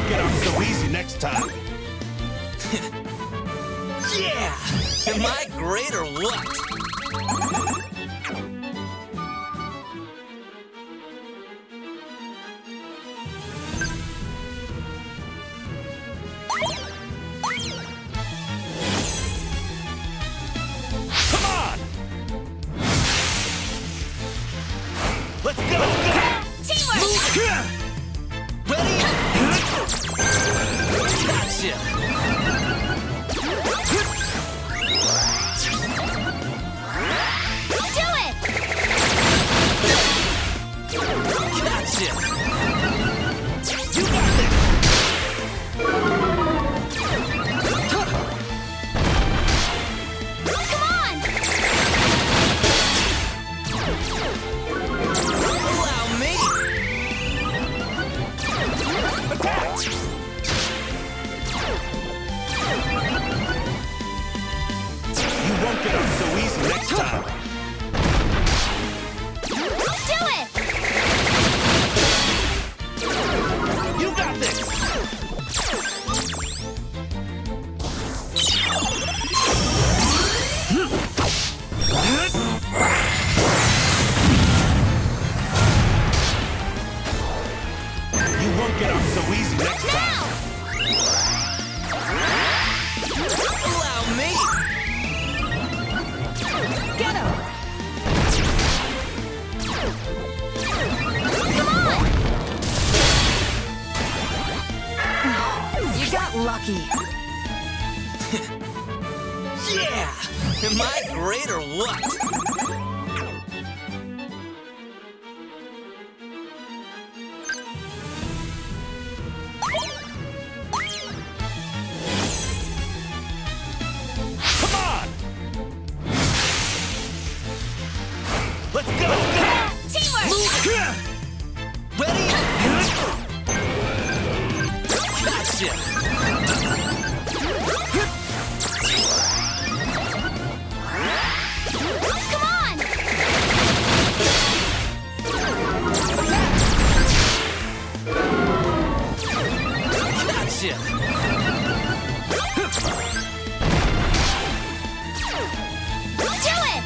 won't get off so easy next time. Yeah! Am I great or what? Come on! Let's go! Teamwork! Ready? Gotcha! Do it! Gotcha! You got this! Come on! Allow me! Attack! You won't get off so easy next time. Do it! You got this! You won't get off so easy next time. Allow me! Get him! Come on! You got lucky. Yeah! Am I great or what? Come on! Let's go! Teamwork! Ready? Gotcha! Come on! Gotcha! Do it!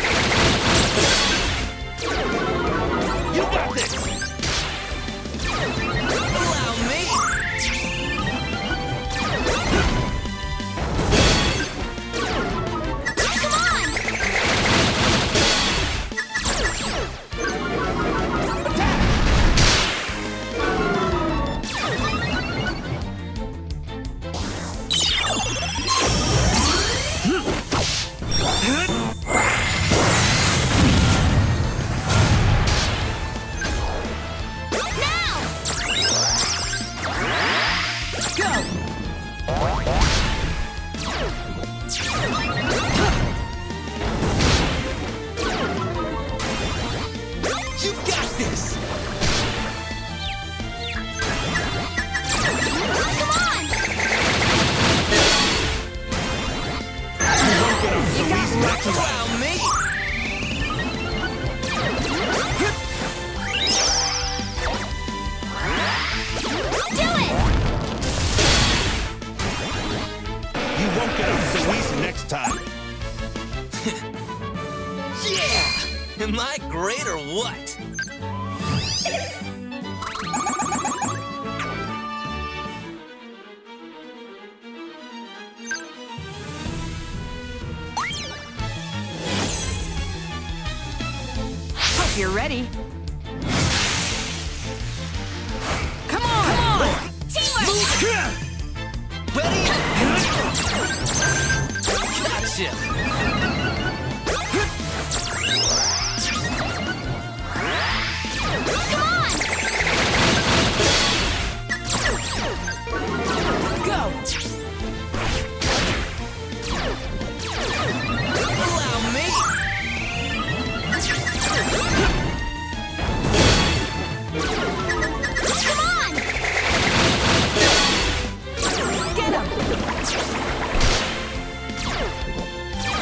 You got this! Allow me! Come on! Now! Go! You got this! Come on! You won't get off so You got easy next time. Allow me! Do it! You won't get off so easy next time. Yeah! Am I great or what? Hope you're ready. Come on! Teamwork! Ready? Gotcha! Come on! Go! Allow me! Come on! Get him!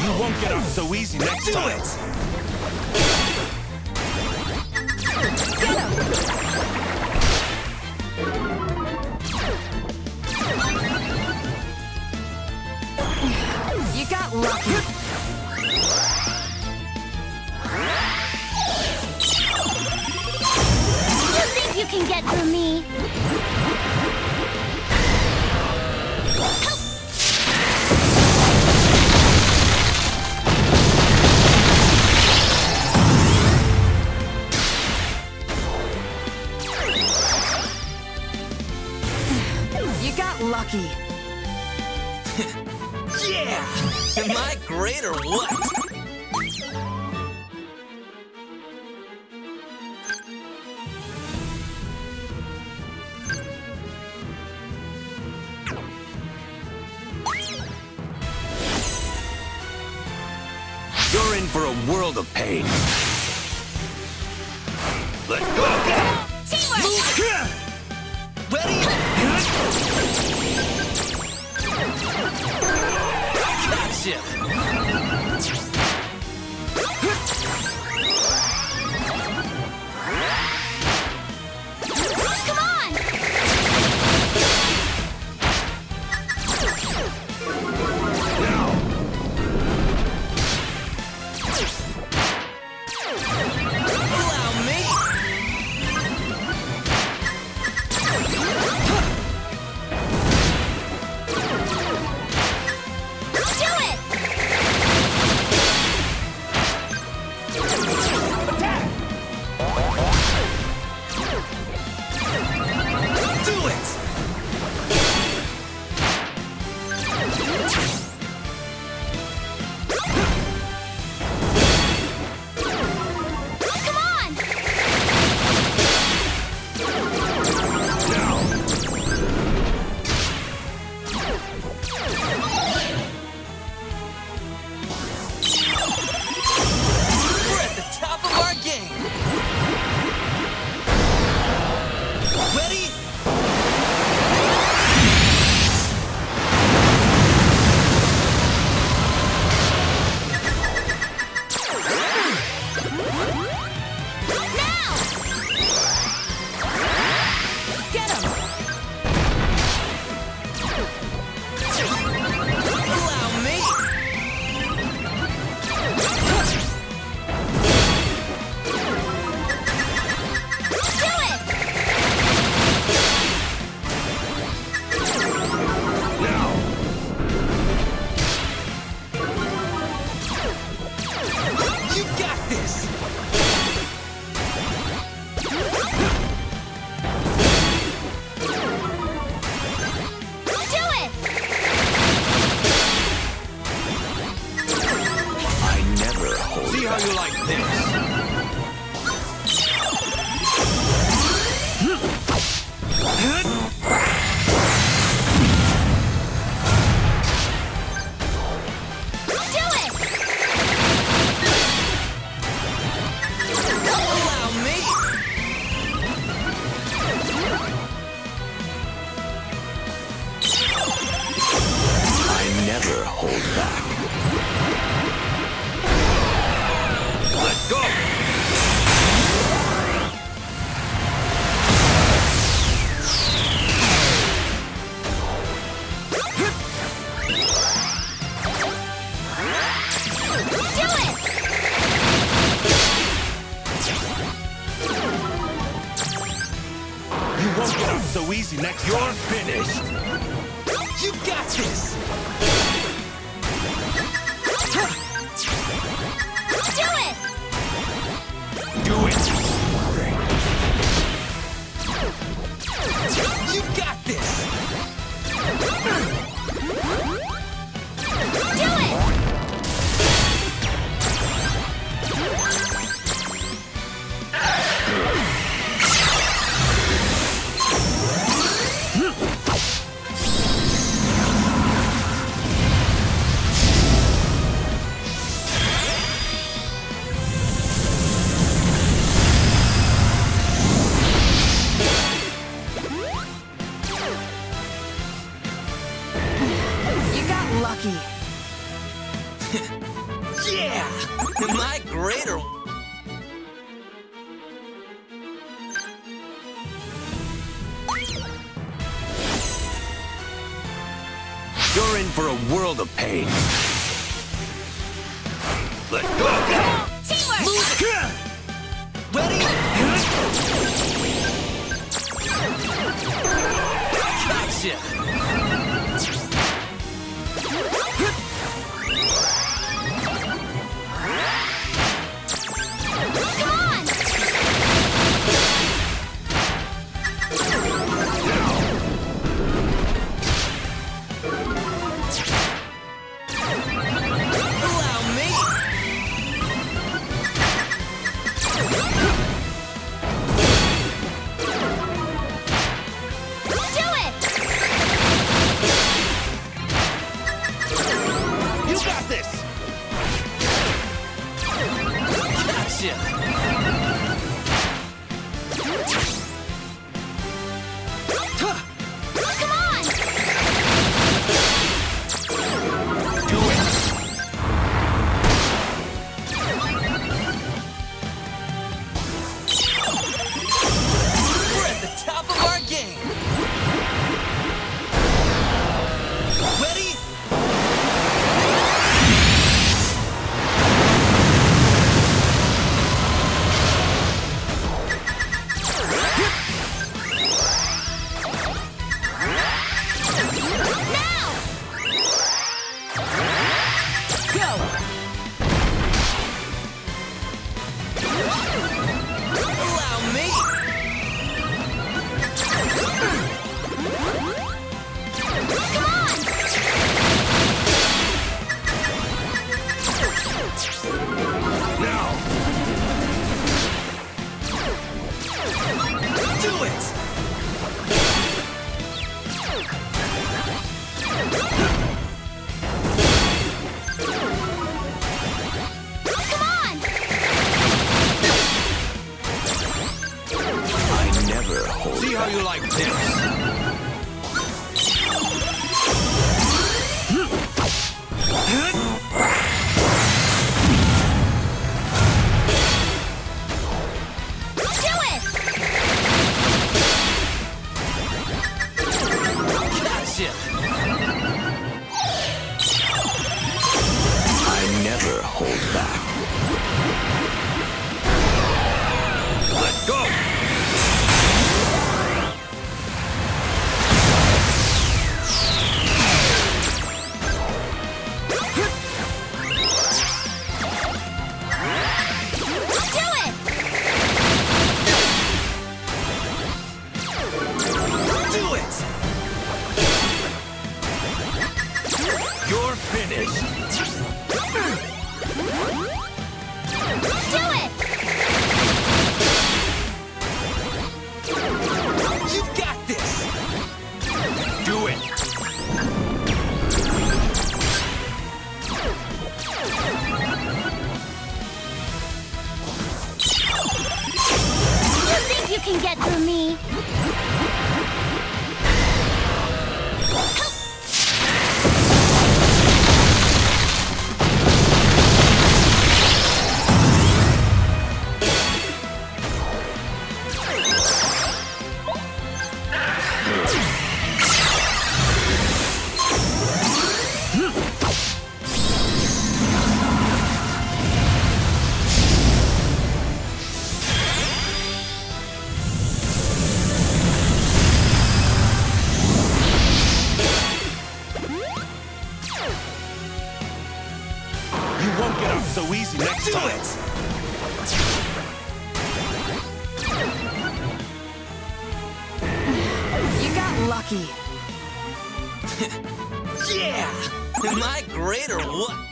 You won't get up so easy next Do time. it! Get him! You got lucky. You think you can get through me? You got lucky. Yeah! Am I great or what? You're in for a world of pain. Let's go! Teamwork! Ready? Gotcha! Come on! Allow me! Do it! Do it! Come on! We're at the top of our game! Ready? Now! Get him! Allow me! Do it! You got this! Do it! I never hold See how you like this? Do it! Allow me! I never hold back. Let's go! Do it! You won't get up so easy next time. You're finished. You got this! Do it! Do it. You got this! Do it! Yeah! Am I great or... You're in for a world of pain. Let's go! Teamwork! Ready? Gotcha! Allow me! Do it! You got this! Gotcha! Come on! Do it! We're at the top of our game! Ready? Now! Go! Allow me! Come on! Now! Do it! Come on! I never hold See how you like this? Do it! Gotcha! I never hold back. Let's go! Do it! Do it! You're finished! Do it! You've got this! Do it! You think you can get through me? You won't get up so easy next Do time. it! You got lucky. Yeah! Am I great or what?